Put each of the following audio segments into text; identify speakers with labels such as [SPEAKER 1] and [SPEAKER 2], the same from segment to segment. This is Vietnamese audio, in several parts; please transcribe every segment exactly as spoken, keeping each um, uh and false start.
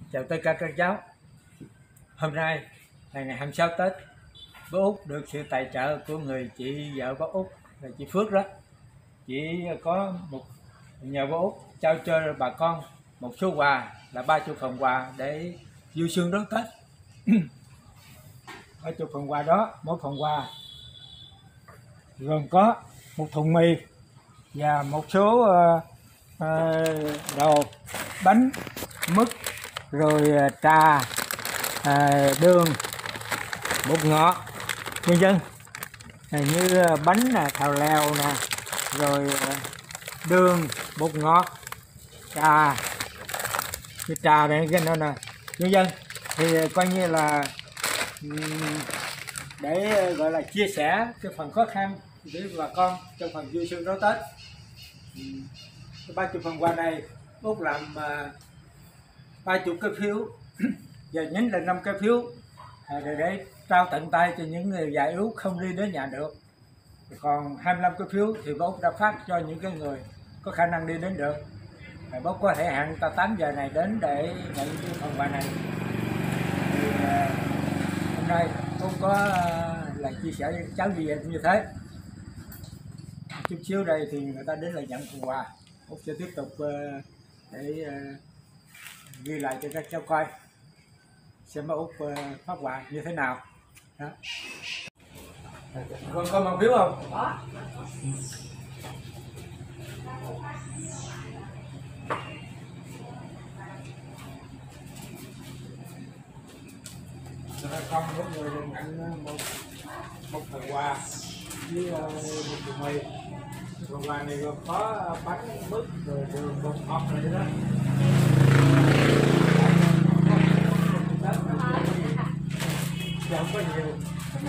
[SPEAKER 1] Chào tất cả các cháu. Hôm nay là ngày hai mươi sáu Tết. Bố Út được sự tài trợ của người chị vợ bác Út là chị Phước đó. Chị có một nhờ bố Út trao cho bà con một số quà là ba chục phần quà để vui xuân đón Tết. Ba chục phần quà đó, mỗi phần quà gồm có một thùng mì và một số uh, uh, đồ bánh mứt, rồi uh, trà, uh, đường, bột ngọt nhân dân, uh, như uh, bánh nè, thào lèo nè, rồi uh, đường, bột ngọt, trà, cái trà này cái nữa nè nhân dân. Thì uh, coi như là um, để uh, gọi là chia sẻ cái phần khó khăn với bà con trong phần vui xuân đón Tết. Ba chục phần quà này Út làm ba chục cái phiếu và nhấn là năm cái phiếu để, để trao tận tay cho những người già yếu không đi đến nhà được. Còn hai mươi lăm cái phiếu thì bố Út đã phát cho những cái người có khả năng đi đến được. Bố có thể hẹn ta tám giờ này đến để nhận cái phần quà này. Thì, hôm nay Út có là chia sẻ với cháu gì như thế. Chút xíu đây thì người ta đến là nhận phần quà. Út sẽ tiếp tục uh, để uh, ghi lại cho các cháu coi xem bác Út uh, phát quà như thế nào đó. Con có mang phiếu không? Có. Con mỗi người được nhận một một phần quà với uh, một thùng mì. Phần quà này gồm có bánh mứt, rồi đường, bột ngọt rồi đó. Không có nhiều.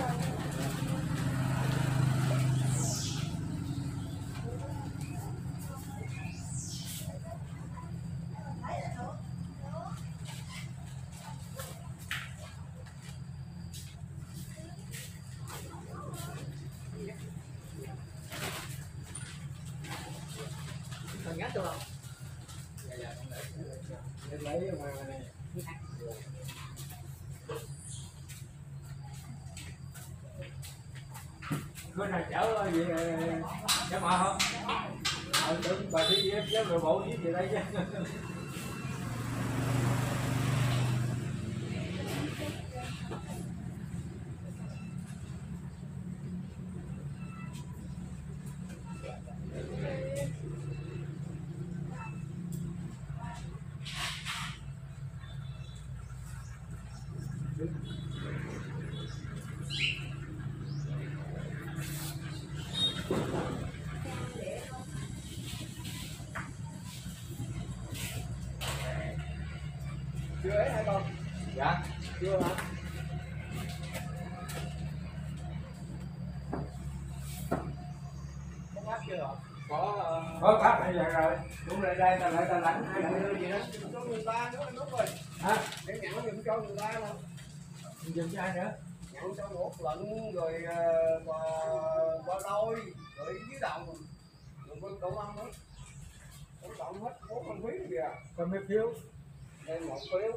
[SPEAKER 1] Còn nhắc được không? Dạ dạ con lấy. Lấy mà này. Bữa nào chở gì chở mò không? Ờ tưởng bà đi chở người bộ với gì đây chứ. Chưa ấy hả con? Dạ, chưa hả? Có phát chưa hả? Có uh... có phát bây giờ rồi. Đúng rồi, đây ta lại ta lãnh hay là đưa gì đó. Cho người ta nữa đúng rồi. Hả? Để nhận đừng cho người ta đâu. Đừng dùm cho ai nữa? Nhận cho một lận rồi uh, qua đôi rồi dưới đầu. Đừng có cậu ăn nữa. Tổng cộng hết bốn con phiếu kìa. Còn mấy phiếu? Đây một phiếu.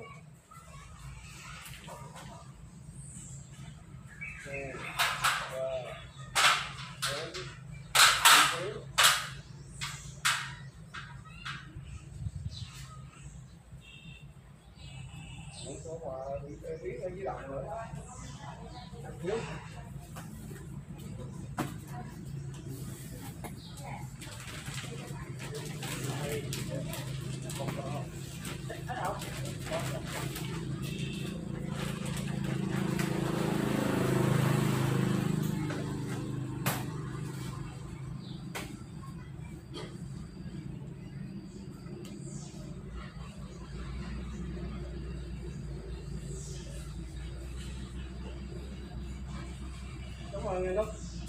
[SPEAKER 1] Đây. Rồi. Đây. Phiếu. Một số mà bị phiếu ở dưới đầu nữa. Phiếu. Cảm ơn anh Lúc.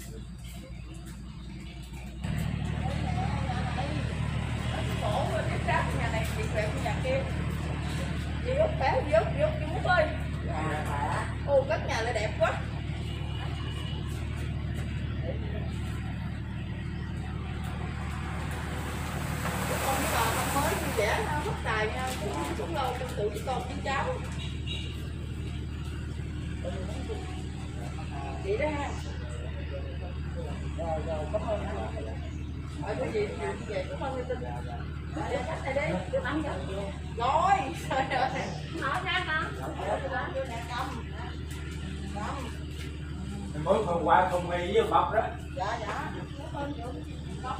[SPEAKER 2] Cổ cái rác nhà này bị quẹo nhà kia. Đi út béo, đi út, đi út, đi út ơi. Ồ, cất nhà lại đẹp quá. Con cái con mới vui vẻ, phức tài hoài nha, cũng lâu trong tự với con với cháu. Vậy đó ha. Rồi rồi, cảm ơn anh. Ở cái gì về cảm ơn tin. Đây đây, cái nắm rồi. Rồi, rồi rồi. Mở ra con. Vô nè cầm. Cầm.
[SPEAKER 1] Mới hôm qua không mì với bọc đó.
[SPEAKER 2] Dạ dạ. Cảm ơn vô. Bọc.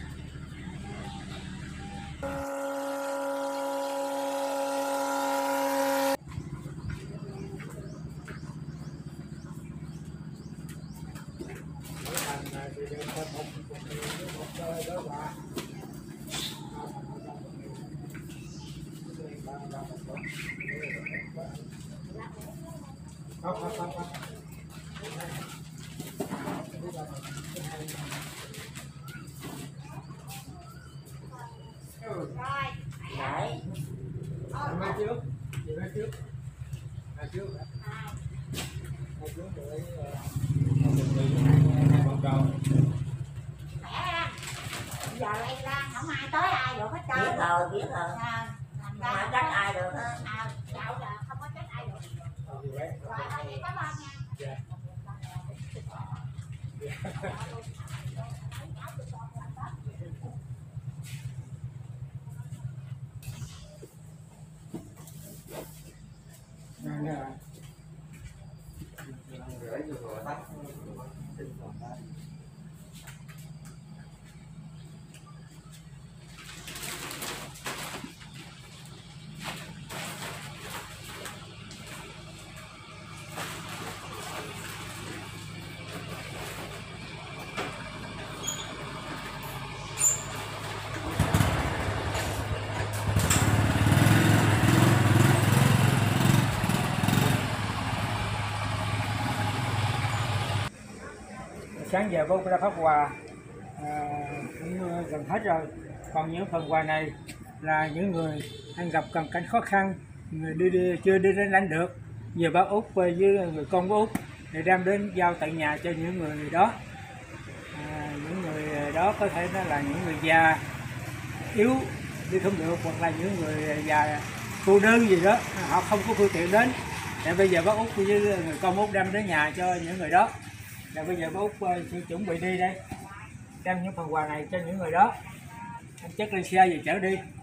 [SPEAKER 1] Không, không, không, không.
[SPEAKER 2] Rồi, vậy.
[SPEAKER 1] Em mai trước, chị mai trước, mai trước, mai trước để con trâu.
[SPEAKER 3] Giờ lây lan không ai tới ai được hết trơn.
[SPEAKER 4] Biết rồi, biết rồi.
[SPEAKER 3] À,
[SPEAKER 4] Không ai trách ai được hết.
[SPEAKER 3] à, dạo là không có trách ai được. Rồi thôi vậy cảm ơn nha.
[SPEAKER 1] Dạ. Nè nè.
[SPEAKER 4] Rửa vô rồi tắt.
[SPEAKER 1] Sáng giờ bố đã phát quà à, cũng gần hết rồi, còn những phần quà này là những người đang gặp cần cảnh khó khăn, người đi, đi chưa đi đến lãnh được, giờ bác Út với người con của Út để đem đến giao tận nhà cho những người đó. À, những người đó có thể nó là những người già yếu đi không được, hoặc là những người già cô đơn gì đó họ không có phương tiện đến, để bây giờ bác Út với người con Út đem đến nhà cho những người đó. Là bây giờ bác Út sẽ chuẩn bị đi đây, đem những phần quà này cho những người đó, anh chất lên xe về chở đi.